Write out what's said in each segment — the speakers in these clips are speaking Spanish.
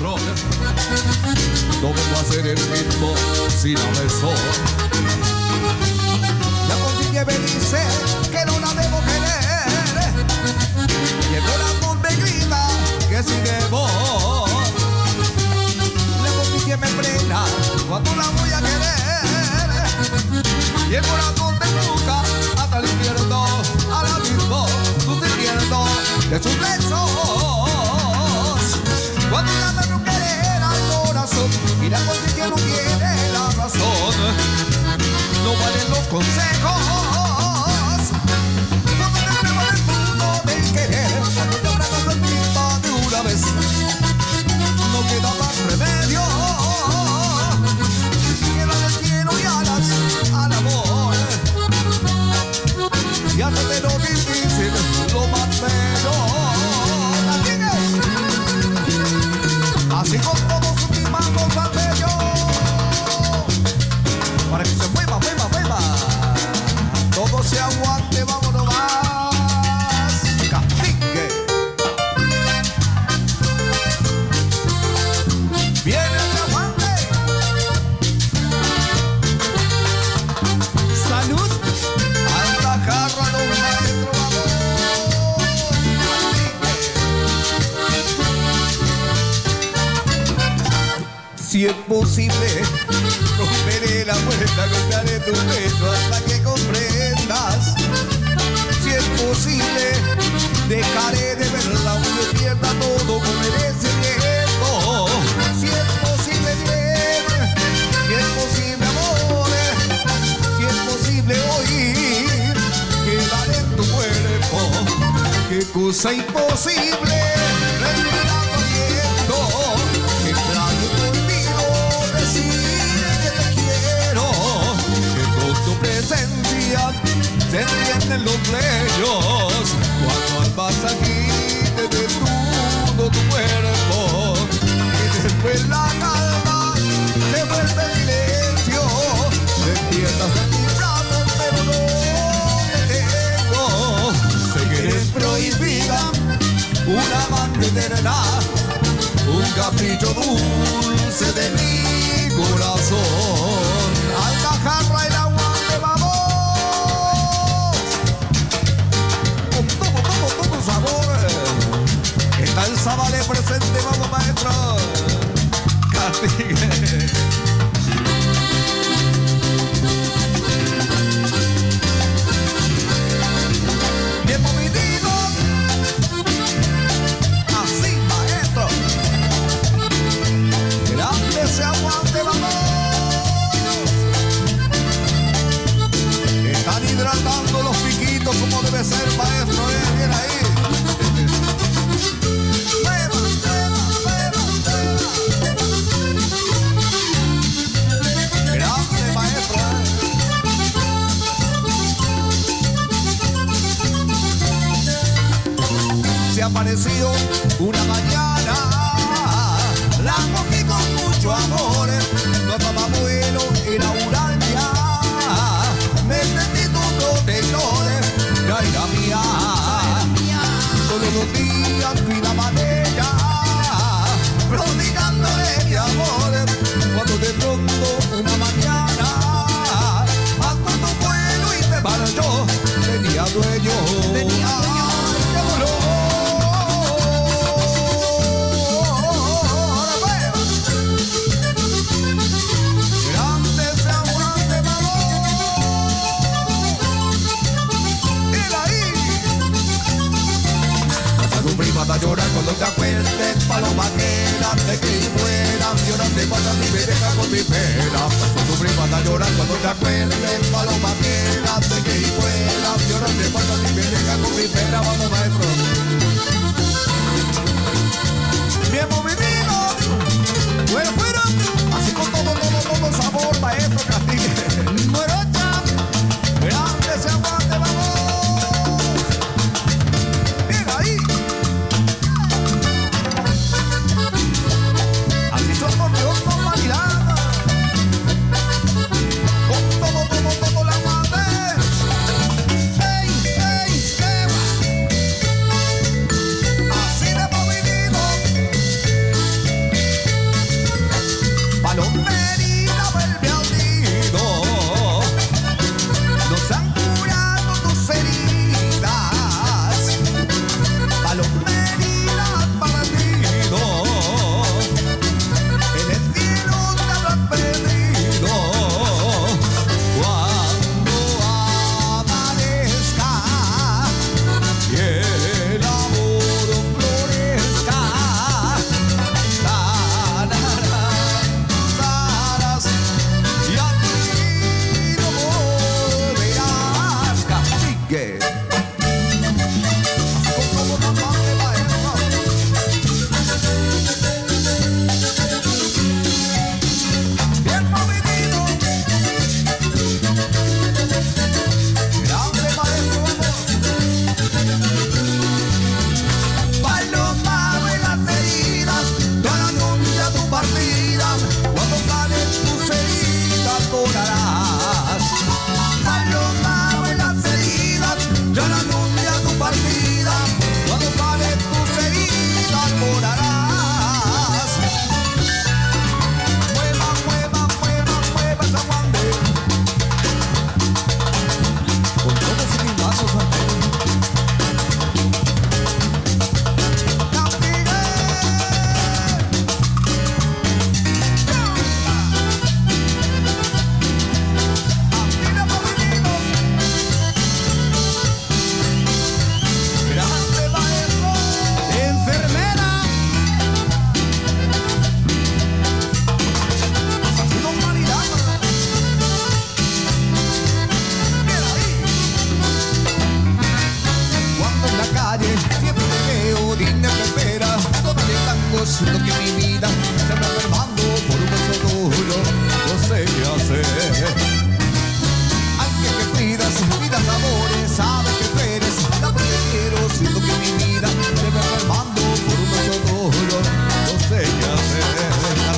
maestro. No vengo a ser el mismo sin la besó. La conciencia me dice que no la debo querer y el corazón me grita que sí debo. La conciencia me frena cuando la voy a querer y el corazón te busca hasta el infierno, al abismo, sufriendo de sus besos. Cuando la mano querer al corazón y la conciencia no tiene la razón, no valen los consejos. Cuando te prueba el mundo del querer, cuando te abrazas el mismo de una vez, no queda más remedio que dar el cielo y alas al amor y hacerte lo difícil, lo más bello. Así con todos sus mismas cosas bello, para que se mueva, mueva, mueva, todo se aguante, vámonos más. Cacique. Viene el aguante. Salud. Alta jarra, los maestros, si es posible, romperé la puerta, golpearé tu pecho hasta que comprendas. Si es posible, dejaré de verla aunque pierda todo con merecimiento. Si es posible, bien, si es posible, amor, si es posible oír, quedar en tu cuerpo. Qué cosa imposible, respirando aliento, extraño tu olvido, decir que te quiero, que con tu presencia se encienden los bellos, cuando al pasajito te desnudo tu cuerpo, y después la calma se vuelve silencio, despiertas en mis brazos pero no te tengo, sé que eres prohibida, una amante eterna, un capricho dulce de mi corazón. Alta jarra, el aguante, vamos. Con todo sabor. Está el Zabale presente, vamos, maestro. Castigue. Bien movidito. Así, maestro. Grande se aguante, vamos. Están hidratando los piquitos como debe ser, maestro. Bien ahí. Mueva, mueva, mueva, mueva. Grande, maestro. Se apareció una mañana, la cogí con mucho amor, no estaba bueno, era Urania, me sentí tu protector, ya era mía, todos los días cuidaba de ella, prodigándole mi amor, cuando de pronto una mañana, hasta tu vuelo y me marchó, tenía dueño, ¡ay, qué dolor! Para llorar cuando te acuerdes, paloma quédate que muera, llorando cuando ti me deja con mi pena. Tu prima a llorar cuando te acuerdes, paloma quédate que muera, llorando cuando ti me deja con mi pena. Vamos, maestro. Bien movidito, bueno, fuera, así con todo sabor, maestro Castigue. Morocha, grande se aguante, vamos. Con todo la madre. Hey, hey, desespero, siento que mi vida se está enfermando por un beso tuyo. No sé qué hacer. Aunque te cuidas, vidas, amores, sabes que tú eres la que quiero. Siento que mi vida se está enfermando por un beso tuyo. No sé qué hacer.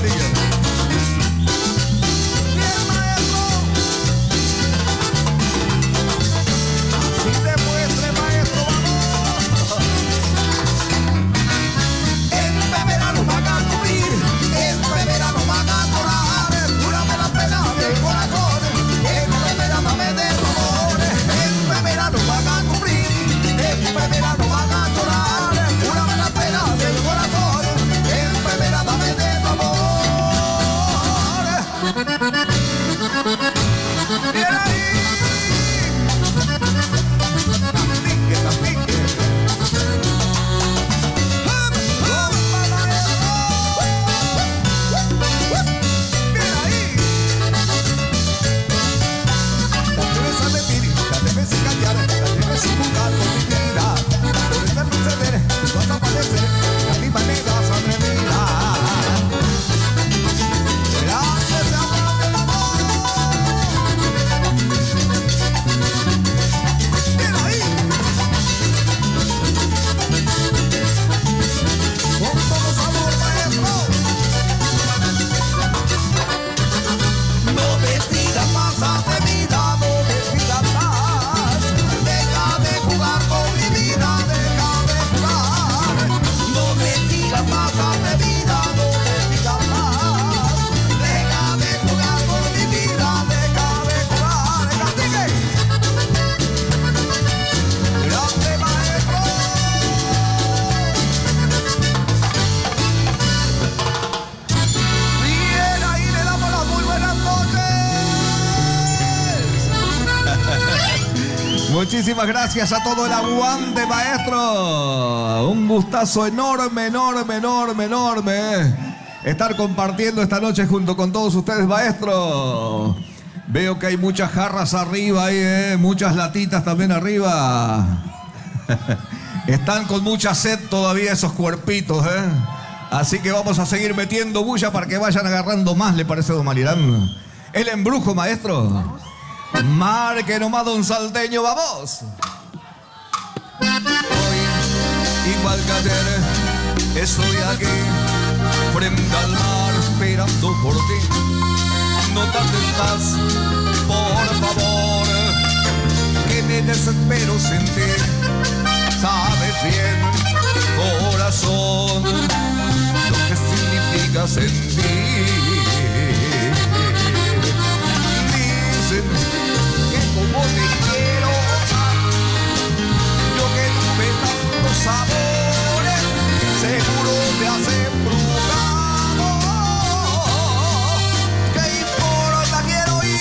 Muchísimas gracias a todo el aguante, maestro. Un gustazo enorme, enorme, enorme, enorme estar compartiendo esta noche junto con todos ustedes, maestro. Veo que hay muchas jarras arriba ahí, muchas latitas también arriba. Están con mucha sed todavía esos cuerpitos, Así que vamos a seguir metiendo bulla para que vayan agarrando más, ¿le parece, don Malirán? El embrujo, maestro. Marque nomás, don Salteño, vamos. Hoy, igual que ayer, estoy aquí, frente al mar, esperando por ti. No tardes más, por favor, que me desespero sin ti. Sabes bien, corazón, lo que significa sentir. Que como te quiero, yo que tuve tantos sabores, seguro te has embrujado. ¿Qué importa? Quiero ir.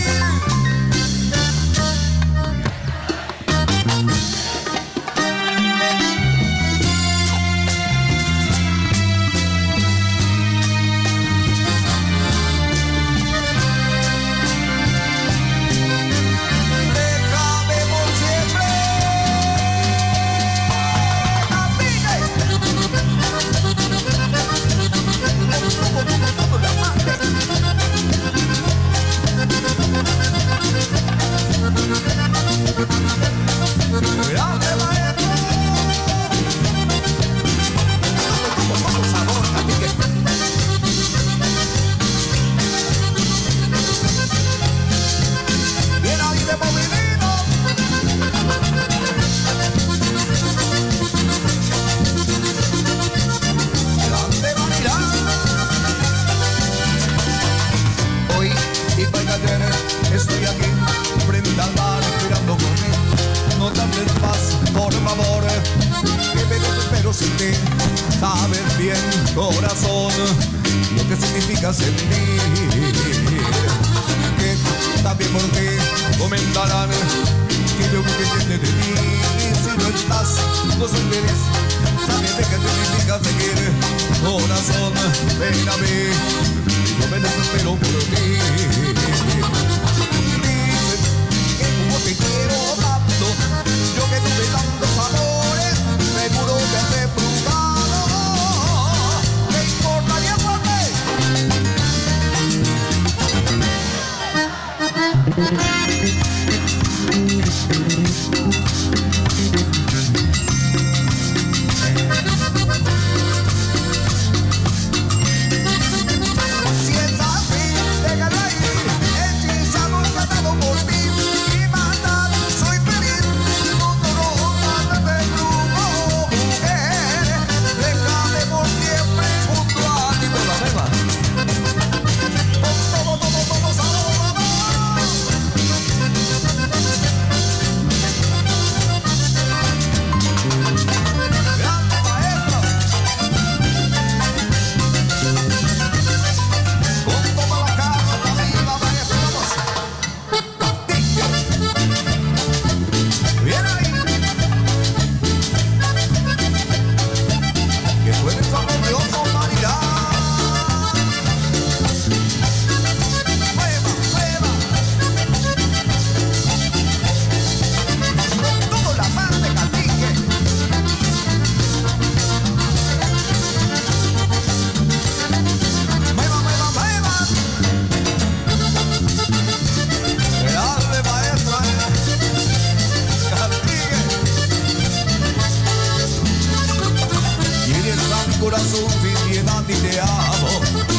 Estoy aquí, frente al mar, esperando por mí. No tardes más, por favor, que me desespero sin ti. Sabes bien, corazón, lo que significa sentir. Que también por ti comentarán que veo que tiene de ti. Y si no estás, no soy feliz. Sabes de qué significa seguir. Corazón, ven a mí, yo me desespero por ti. Te quiero tanto, yo que tuve tantos amores, seguro que te he brujado. corazón sin piedad y te amo.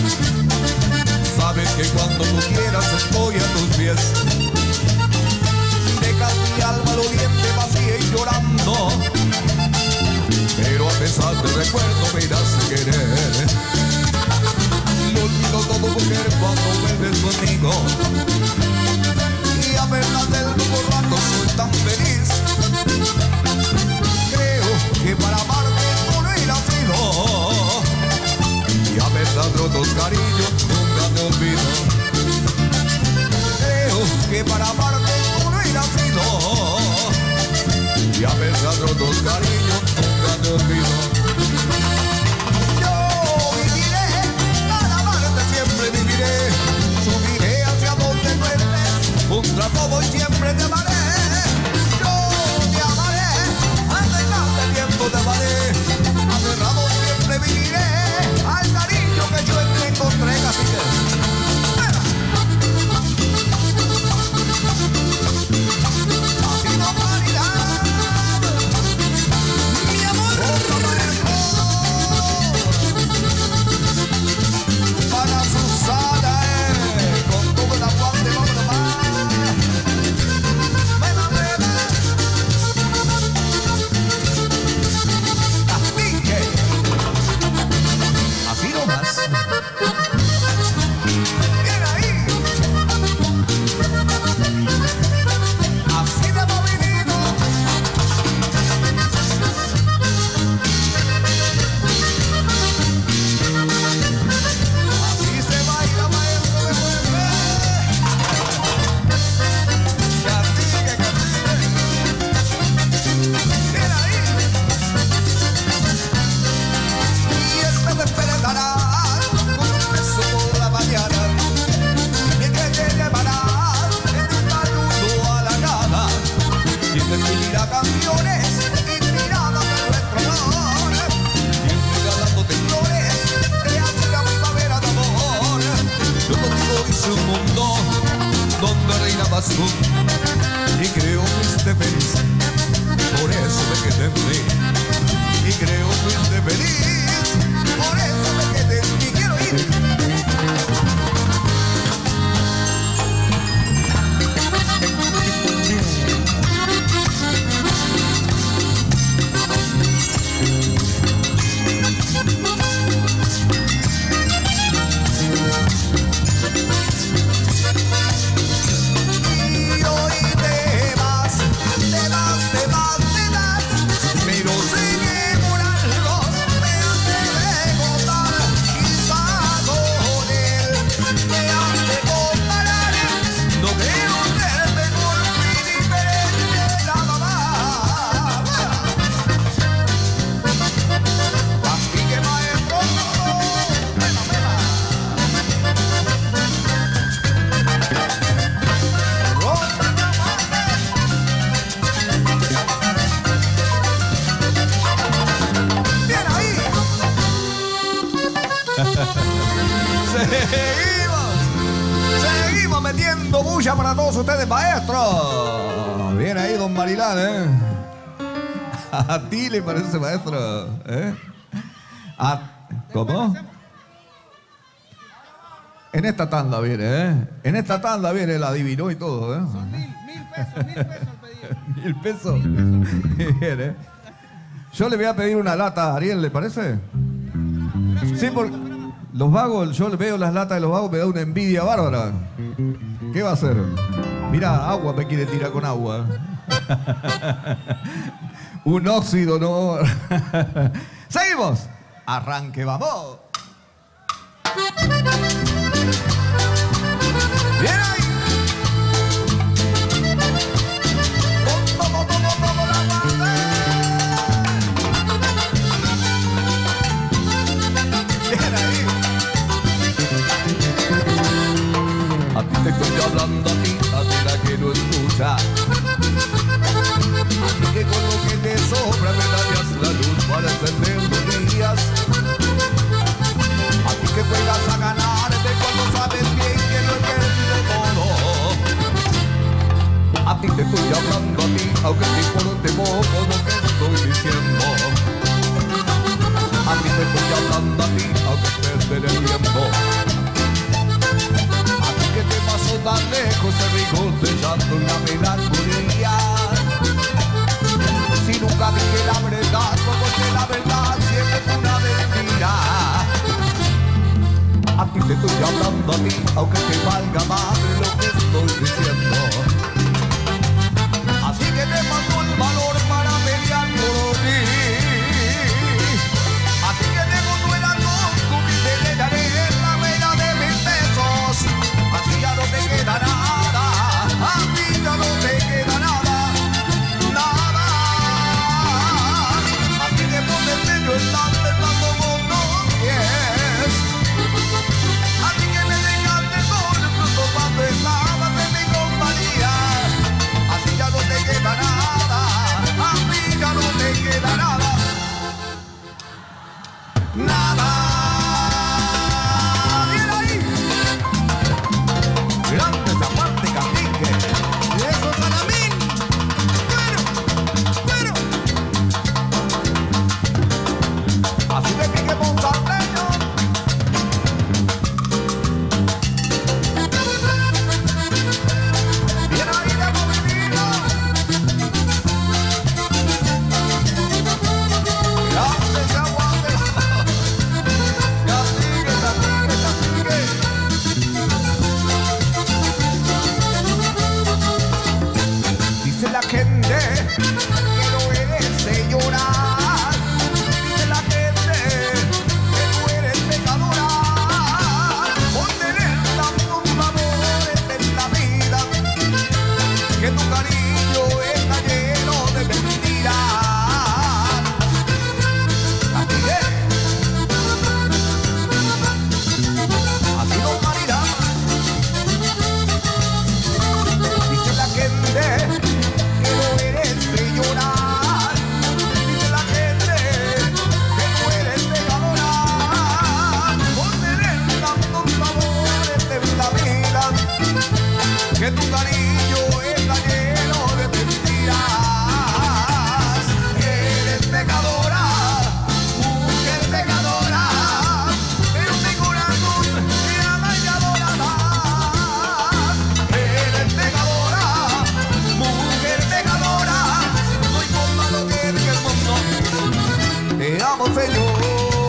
Sabes que cuando tú quieras estoy a tus pies. Dejas mi alma doliente, vacía y llorando, pero a pesar del recuerdo me das querer. Lo olvido todo, mujer, cuando vuelves conmigo, y a verdad del nuevo rato soy tan feliz. Creo que para amarte solo he nacido, y a verdad rotos cariños nunca te olvido. Creo que para amarte solo he nacido, y a verdad rotos cariños nunca te olvido. Yo viviré para amarte, siempre viviré. Subiré hacia donde tú estés, contra todo y siempre te amaré. Yo te amaré, hasta el tiempo te amaré. Aferrado siempre viviré al cariño que yo encontré, cacique. Así no parirá. Mi amor, para Susana, con todo el aguante de mamá. Así nomás. Bien ahí. Así de movidito. Así se baila, maestro de muerte. Cacique, cacique. Bien ahí. Y esta te despertará con un beso por la mañana, y que te llevará en un saludo a la nada, y te escribirá canciones inspiradas de nuestro amor, siempre regalándote flores de la primavera de amor. Yo contigo hice un mundo donde reinabas tú, y creo que fuiste feliz, por eso me quedé en ti. Y creo que fuiste feliz, por eso me quedé y quiero ir. Y hoy te vas, te vas, te vas, te vas, pero sigue por algo, me hace recordar, quizá con él, me hace comparar, no creo ser mejor ni diferente, nada más. Así que maestro, mema, mema. Bien ahí. Seguimos metiendo bulla para todos ustedes, maestro. Bien ahí, don Marilán, ¿eh? A ti le parece, maestro, ¿eh? ¿Cómo? En esta tanda viene, ¿eh? En esta tanda viene, la adivinó y todo, ¿eh? Son mil pesos el pedido. ¿1.000 pesos? Bien, ¿eh? Yo le voy a pedir una lata a Ariel, ¿le parece? Sí, porque los vagos, yo veo las latas de los vagos, me da una envidia bárbara. ¿Qué va a hacer? Mirá, agua me quiere tirar con agua. Un óxido, ¿no? ¡Seguimos! ¡Arranque, vamos! ¡Bien ahí! Todo la parte. ¡Bien ahí! A ti te estoy hablando, a ti la que no escucha. A ti que con lo que te sobra me darías la luz para encender los días. A ti que juegas a ganarte cuando sabes bien que no he perdido todo. ti, aunque te valga más lo que estoy diciendo. Así que te mando el valor para pelear por ti. Así que tengo tu helado, tu te daré la pena de 1000 pesos. Así ya no te queda nada, así ya no te queda nada, nada. Así que ponte en medio el tanto con 2 pies. Así que me dejaste solo, incluso cuando estabas en mi compañía. Así ya no te queda nada, así ya no te queda nada, nada. Bien ahí. Grande Zaguante Cacique. Y eso, Salamín. Bueno. Así de pique montañeño. Bien ahí de movidito. Grande Zaguante. Cacique, Cacique, Cacique. Dice la gente que no eres de llorar. Dice la gente que no eres pecadora. Por tener tantos amores en la vida, que tu cariño está lleno de mentiras. Así es. Así no parirá. Dice la gente que no eres de llorar. Dice la gente que no eres pecadora. Por tener tantos amores en la vida, que tu cariño está lleno de mentiras. Eres pecadora, mujer pecadora, pero mi corazón te ama y te adora más. Eres pecadora, mujer pecadora, soy con malo que en el mundo. Te amo, señora.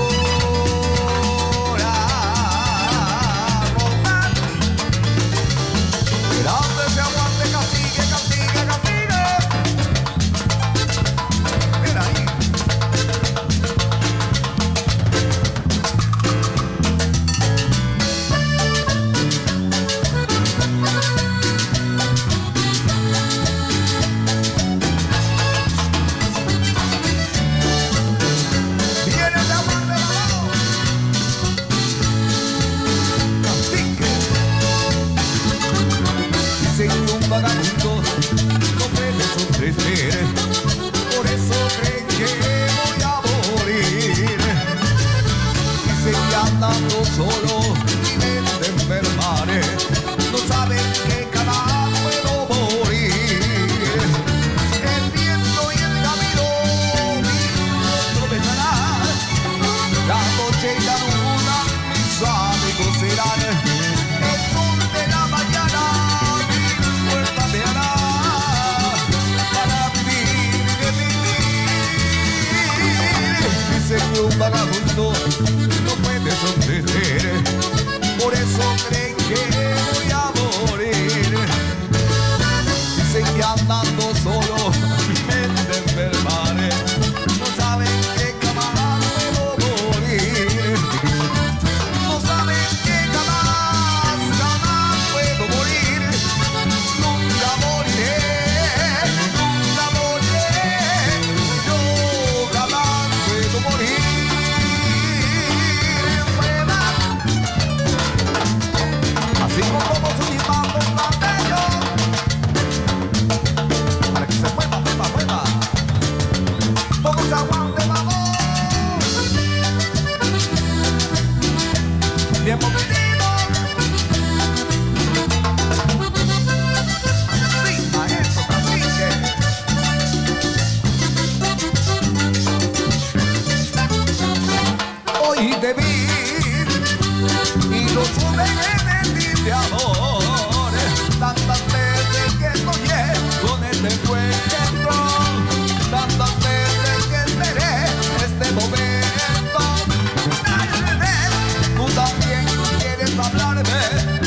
Grande Zaguante Cacique, Cacique, Cacique. Mira ahí. Viene Zaguante Lavado. Cacique. Dicen que un vagabundo no puede subsistir, por eso creen que voy a morir. Dicen que andando solo mi mente enfermaré, no saben que cada puedo morir. El viento y el camino mi rostro besarán, la noche y la luna mis amigos serán. El sol de la mañana mi fuerza me hará para vivir y vivir. Dice que un vagabundo no puede subsistir, por eso creen que voy a morir. Dicen que andando solo mi mente enfermaré, no saben que jamás puedo morir. No saben que jamás puedo morir. Nunca moriré, nunca moriré. Yo jamás puedo morir. Así como su misma montaña, para que se mueva, mueva, mueva. Poco se aguante, vamos. Bien movidito. Sí, maestro Cacique. Hoy te vi y lo supe en el de amor. Tantas veces que soñé con este encuentro, tantas veces que esperé este momento. Tú también quieres hablarme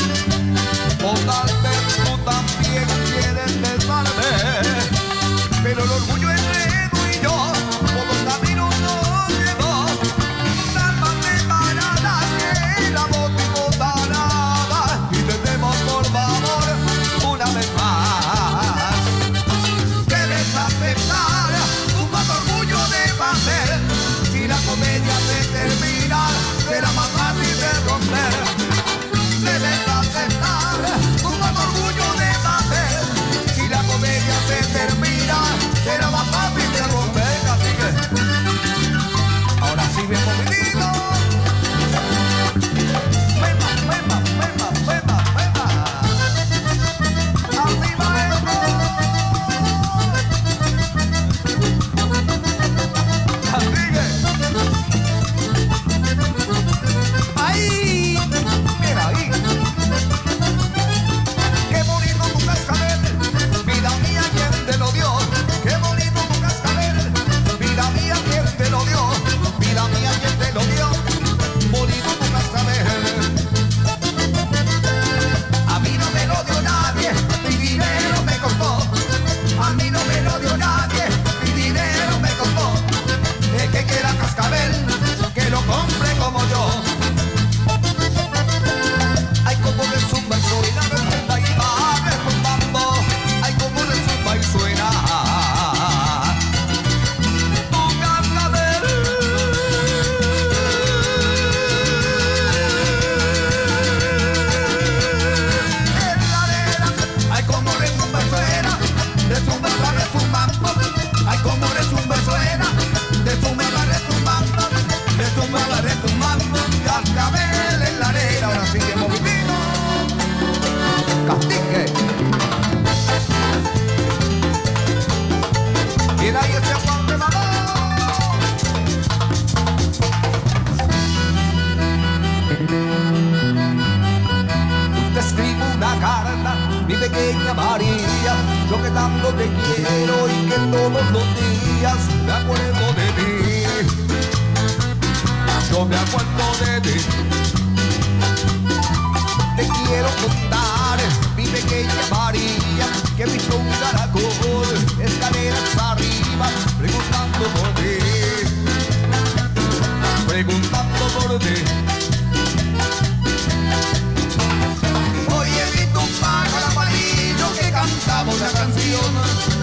yo que tanto te quiero y que todos los días me acuerdo de ti. Yo me acuerdo de ti. Te quiero contar, mi pequeña María, que visto un caracol, escaleras arriba, preguntando por ti. Preguntando por ti. Hoy he visto un pájaro amarillo que cantaba una canción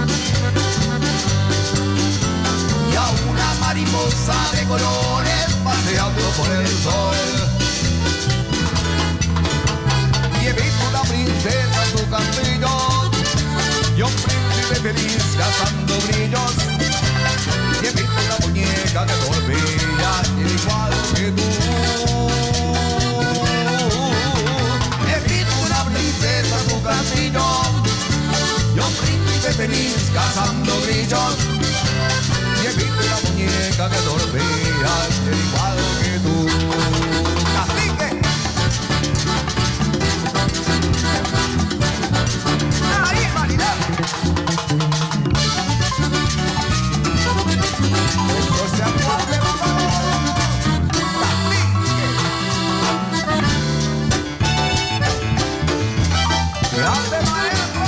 y a una mariposa de colores paseando por el sol. Y he visto una princesa en su castillo y un príncipe feliz cazando brillos. Y he visto una muñeca que dormía igual que tú. He visto una princesa en su castillo y un príncipe feliz cazando brillos. Y he visto una muñeca que dormía igual que tú. ¡Cacique! ¡Ahí, Marilá! ¡Esto se aguante, vamos! ¡Cacique! ¡Grande maestro!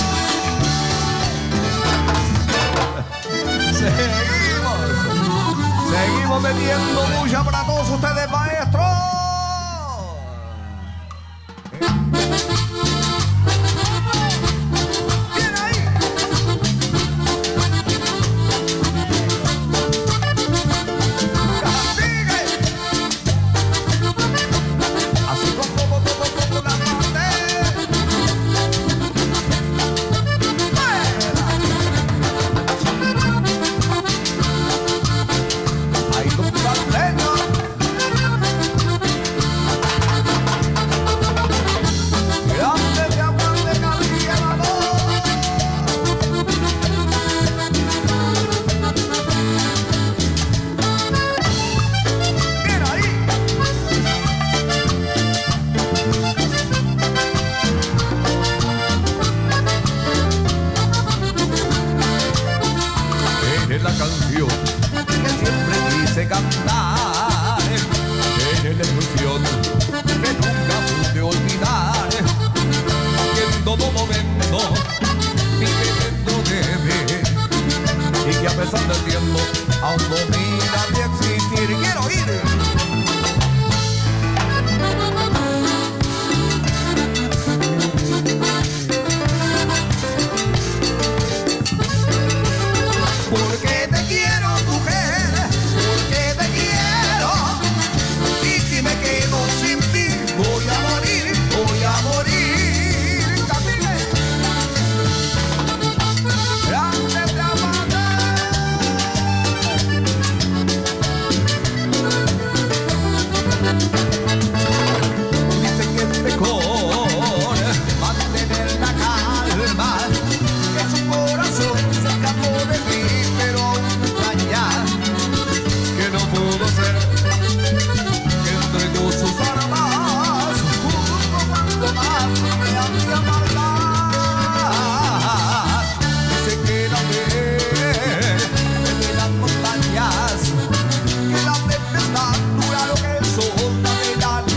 Seguimos metiendo bulla para todos ustedes, maestros. Bien ahí. Sigue. Así como la parte. Ahí con leño. Grande de aguante cabría la voz. Bien ahí. Eres la canción que siempre quise cantar, eres la ilusión que nunca pude olvidar, que en todo momento vive dentro de mí y que a pesar del tiempo aún domina mi existir. Quiero ir. Porque te quiero, mujer, porque te quiero. Y si me quedo sin ti, voy a morir, voy a morir. Cacique. Grande te amaré. Dice que es mejor mantener la calma, que su corazón se escapó de mí, pero aún extrañar que no pudo ser, que entregó sus armas justo cuando más me hacía maldad. Dice que la ve de las montañas, que la tempestad dura lo que el sol da verano.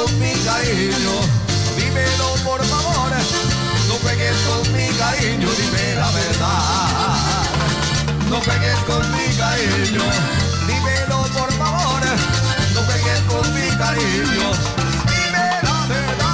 con mi cariño, dímelo por favor. No pegues con mi cariño, dime la verdad. No pegues con mi cariño, dímelo por favor. No pegues con mi cariño, dime la verdad.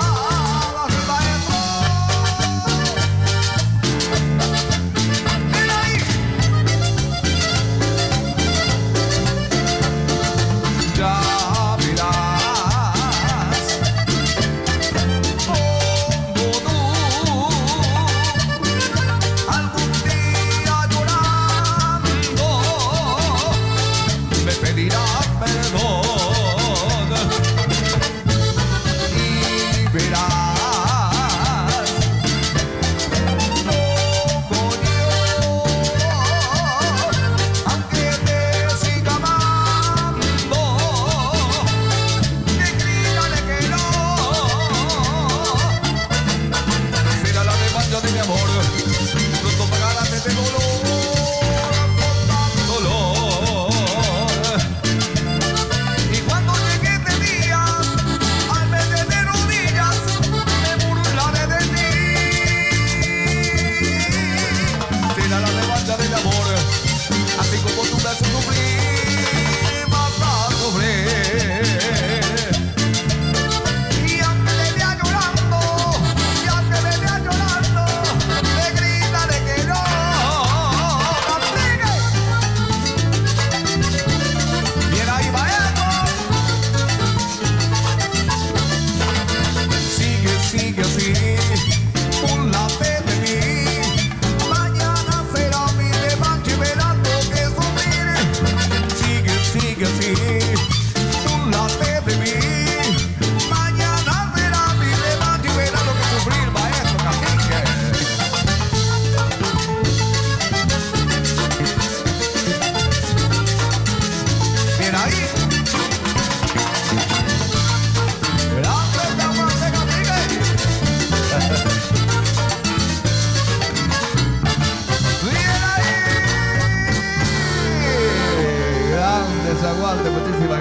Muchísimas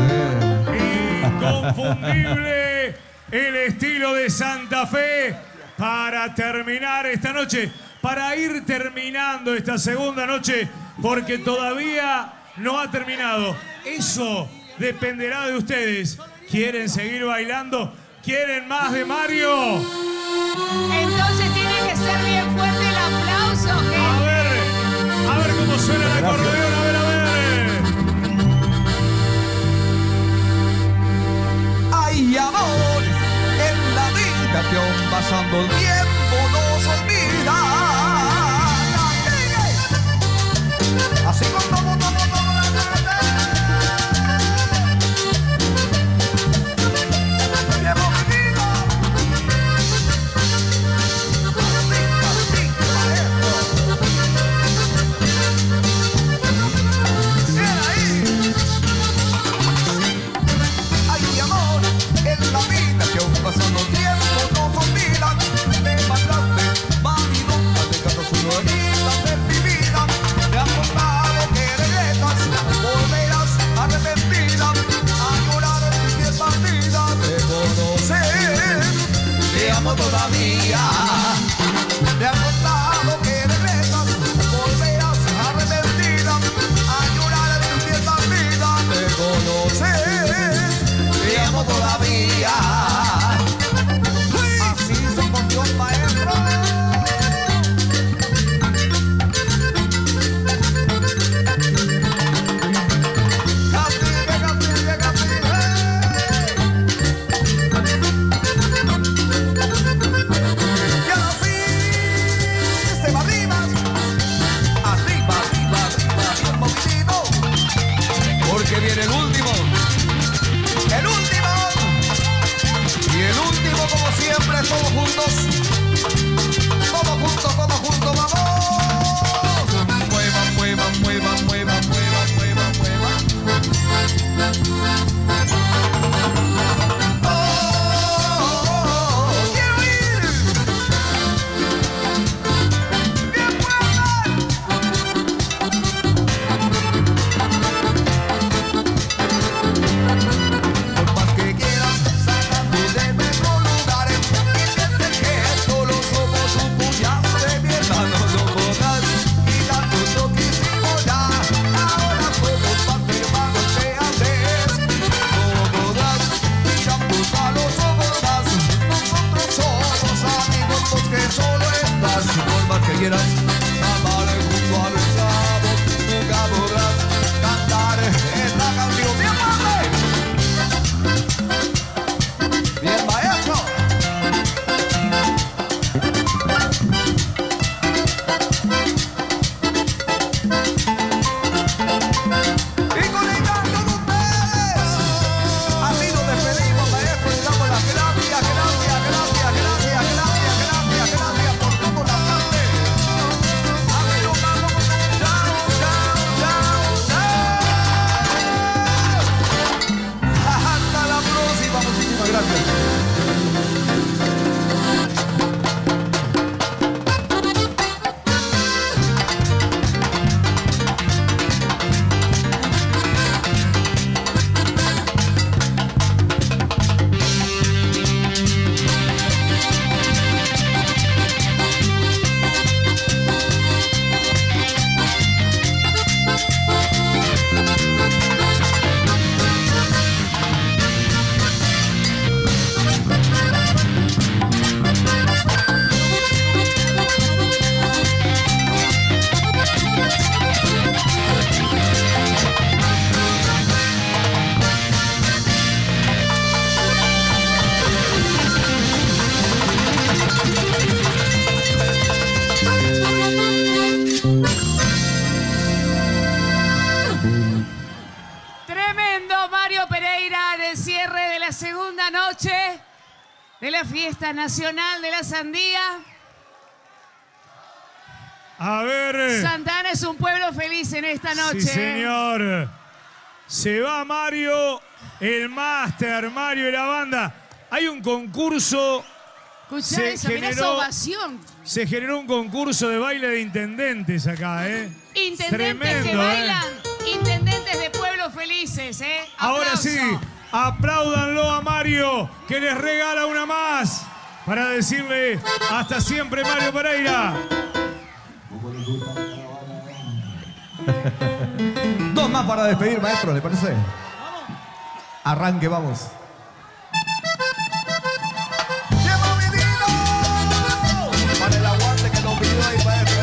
gracias. Inconfundible el estilo de Santa Fe para terminar esta noche, para ir terminando esta segunda noche, porque todavía no ha terminado. Eso dependerá de ustedes. ¿Quieren seguir bailando? ¿Quieren más de Mario? Entonces tiene que ser bien fuerte el aplauso, gente. A ver cómo suena el acordeón, a ver. Hay amores en la vida que aún pasando el tiempo nos olvida. Así como pasando tiempo nos olvidan. Me mandaste marido, te canto su nuevita de mi vida. Me ha contado que regresas, volverás arrepentida a llorar en mi piel partida. Te conoces, te amo todavía. Me ha contado que regresas, volverás arrepentida a llorar en mi piel partida. Te conoces, te amo todavía. Viene el último. El último. Y el último, como siempre, todos juntos. Todos juntos, vamos. Muevan, muevan, muevan, muevan, muevan, muevan, muevan. Oh, quiero ir. Bien muevan. Por más que quieras a los ojos más. Nosotros somos amigos los que solo estás. Por más que quieras amar junto a los cabos, nunca podrás cantar esta canción. ¡Bien, padre! ¡Bien, maestro! De la fiesta nacional de la sandía. A ver. Santa Ana es un pueblo feliz en esta noche. Sí, señor. Se va Mario, el máster, Mario y la banda. Hay un concurso. Escuchá eso, mirá esa ovación. Se generó un concurso de baile de intendentes acá, ¿eh? Intendentes Tremendo, que bailan, intendentes de pueblos felices, ¿eh? Ahora sí. Apláudanlo a Mario, que les regala una más para decirle hasta siempre, Mario Pereira. Dos más para despedir, maestro, ¿le parece? Arranque, vamos. ¡Lleva mi vino! Para el aguante que nos pidió ahí, maestro.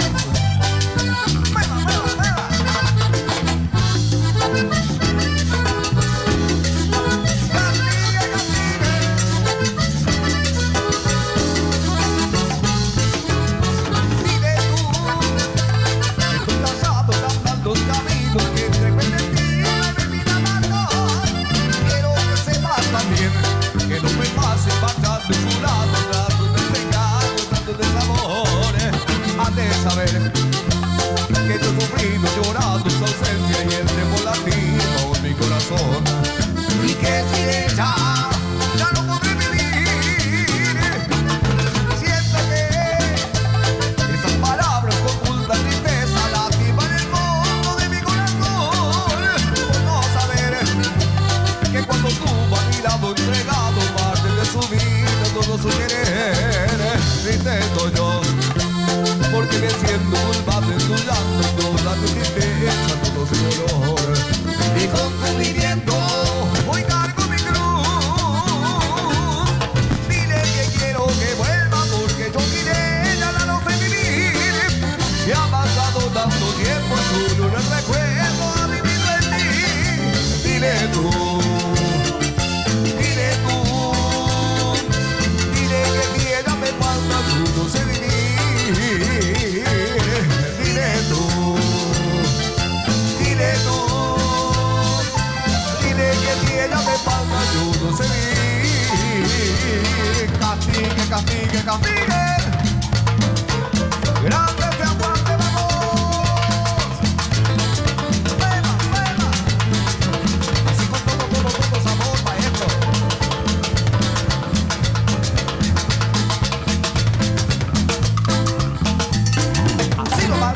Saber que yo he sufrido llorando su ausencia y el temor latino en mi corazón, y que sin ella ya no podré vivir. Siento que esas palabras que ocultan tristeza lastiman el fondo de mi corazón, por no saber que cuando estuvo a mi lado entregado parte de su vida, todo su querer, intento yo. Porque me siento culpable en tu llanto, toda tu tristeza, todo su dolor. Y con sufrimiento hoy cargo mi cruz. Dile que quiero que vuelva porque yo sin ella la no sé vivir. Y ha pasado tanto tiempo, solo el recuerdo ha vivido en ti. Dile tú, dile tú, dile que si ella me falta, tú no sé vivir. Dile tú, dile que si ella me falta yo no sé vivir. Castigue, castigue, castigue. Grande te aguante, vamos. Pena, pena. Así con todo sabor, maestro. Así nomás.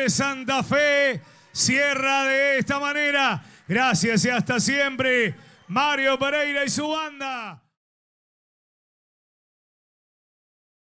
de Santa Fe cierra de esta manera. Gracias y hasta siempre. Mario Pereira y su banda.